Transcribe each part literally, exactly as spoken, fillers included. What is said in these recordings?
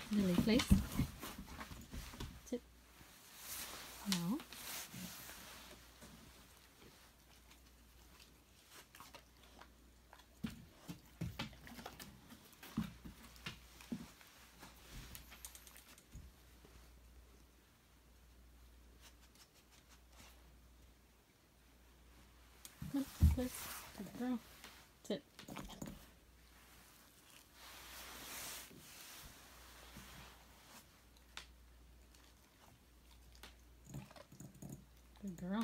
Lily, please. Sit. No. No, please. Good girl. Sit. Good girl.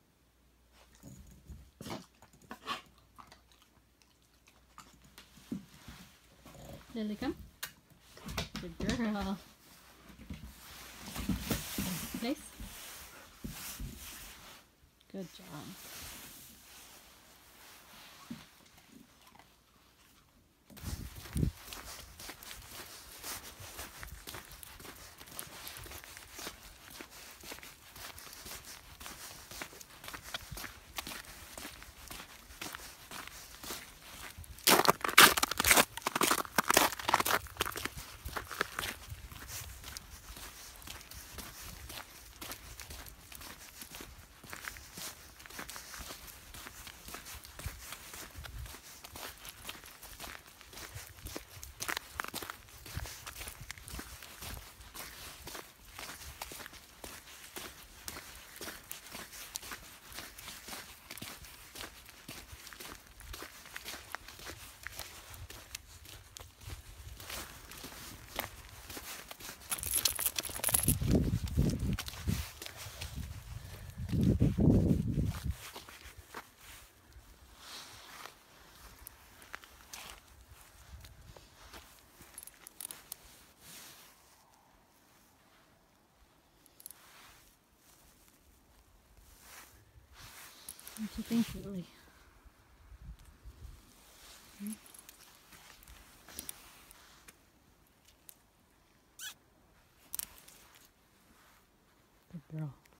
Lily, come. Good girl. Place. Good job. What do you think, Lily? Hmm? Good girl.